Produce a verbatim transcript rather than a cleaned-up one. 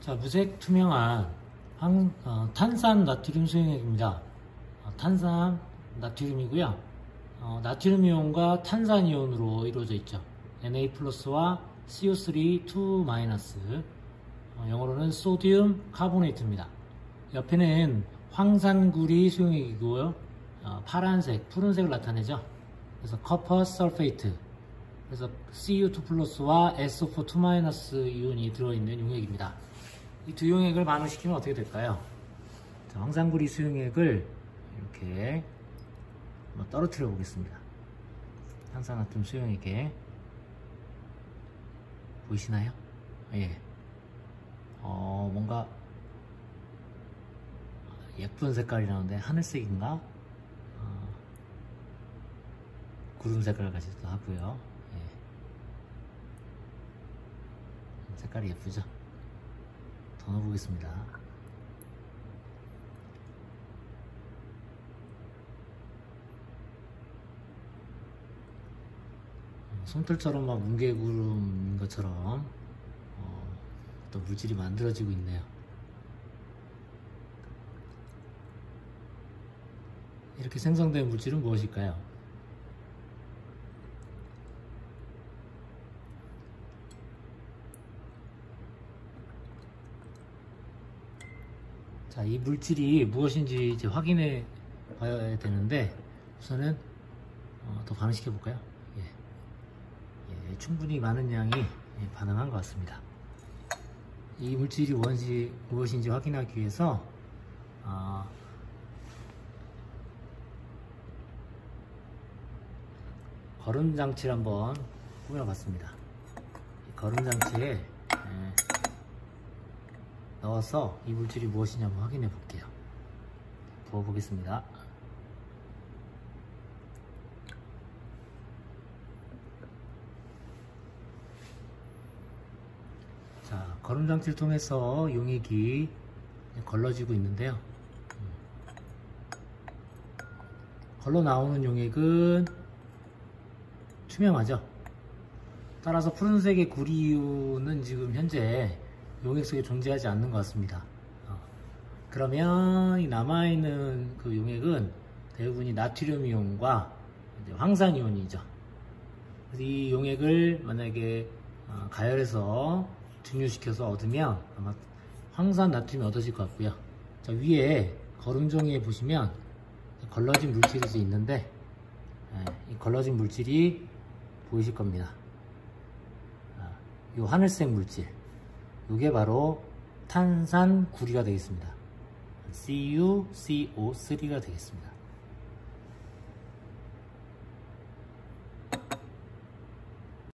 자, 무색 투명한 황, 어, 탄산 나트륨 수용액입니다. 어, 탄산 나트륨이고요. 어, 나트륨 이온과 탄산 이온으로 이루어져 있죠. 엔 에이 플러스와 씨 오 쓰리 투 마이너스, 어, 영어로는 소디움 카보네이트입니다. 옆에는 황산구리 수용액이고요. 어, 파란색, 푸른색을 나타내죠. 그래서 커퍼 설페이트, 그래서 씨 유 투 플러스와 에스 오 포 투 마이너스 이온이 들어있는 용액입니다. 이 두 용액을 반응시키면 어떻게 될까요? 자, 황산구리 수용액을 이렇게 한번 떨어뜨려 보겠습니다. 탄산나트륨 수용액에 보이시나요? 예. 어, 뭔가 예쁜 색깔이 나오는데 하늘색인가? 어, 구름 색깔 같기도 하고요. 예. 색깔이 예쁘죠? 더 넣어보겠습니다. 솜털처럼 막 뭉게구름인 것처럼 어, 또 물질이 만들어지고 있네요. 이렇게 생성된 물질은 무엇일까요? 자, 이 물질이 무엇인지 이제 확인해 봐야 되는데, 우선은 어, 더 반응시켜 볼까요? 예. 예, 충분히 많은 양이 예, 반응한 것 같습니다. 이 물질이 무엇인지, 무엇인지 확인하기 위해서 어, 거름 장치를 한번 꾸며 봤습니다. 이 거름 장치에 예, 넣어서 이 물질이 무엇이냐 한번 확인해 볼게요. 부어 보겠습니다. 자, 거름 장치를 통해서 용액이 걸러지고 있는데요. 걸러 나오는 용액은 투명하죠. 따라서 푸른색의 구리이온은 지금 현재 용액 속에 존재하지 않는 것 같습니다. 어. 그러면 이 남아있는 그 용액은 대부분이 나트륨 이온과 황산 이온이죠. 그래서 이 용액을 만약에 어, 가열해서 증류시켜서 얻으면 아마 황산 나트륨이 얻어질 것 같고요. 자, 위에 거름종이에 보시면 걸러진 물질이 있는데 예, 이 걸러진 물질이 보이실 겁니다. 아, 이 하늘색 물질, 이게 바로 탄산구리가 되겠습니다. 씨 유 씨 오 쓰리가 되겠습니다.